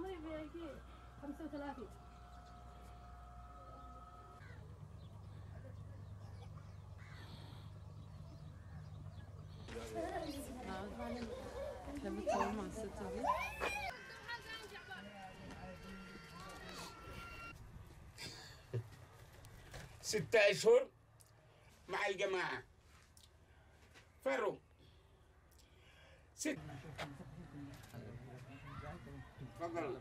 عمري 35. ستة أشهر مع الجماعة فروا تفضل.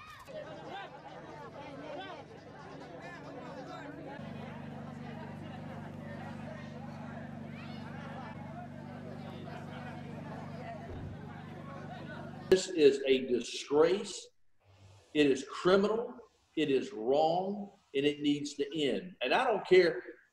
This is a disgrace. It is criminal. It is wrong, and it needs to end. And I don't care,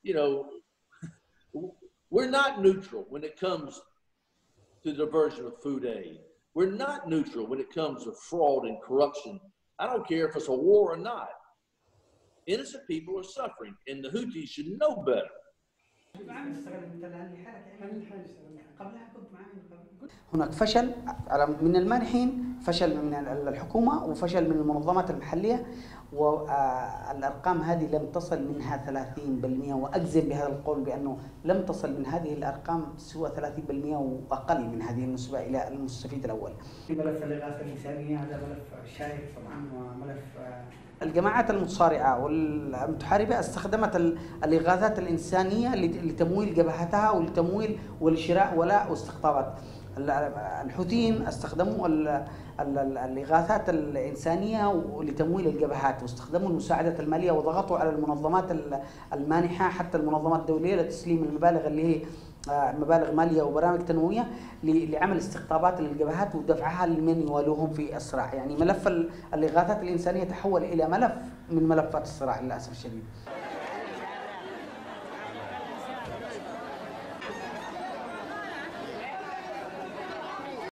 we're not neutral when it comes to diversion of food aid. We're not neutral when it comes to fraud and corruption. I don't care if it's a war or not. Innocent people are suffering, and the Houthis should know better. هناك فشل من المانحين، فشل من الحكومة، وفشل من المنظمات المحلية، والأرقام هذه لم تصل منها 30%، وأجزم بهذا القول بأنه لم تصل من هذه الأرقام سوى 30% وأقل من هذه النسبة إلى المستفيد الأول. ملف الإغاثة الإنسانية هذا ملف شائك طبعا، وملف الجماعات المتصارعة والمتحاربة استخدمت الإغاثات الإنسانية لتمويل جبهتها ولتمويل ولشراء ولاء واستقطابات. الحوثيين استخدموا الإغاثات الإنسانية لتمويل الجبهات، واستخدموا المساعدة المالية وضغطوا على المنظمات المانحة حتى المنظمات الدولية لتسليم المبالغ اللي هي مبالغ مالية وبرامج تنموية لعمل استقطابات للجبهات ودفعها لمن يوالوهم في الصراع. يعني ملف الإغاثات الإنسانية تحول إلى ملف من ملفات الصراع للأسف الشديد.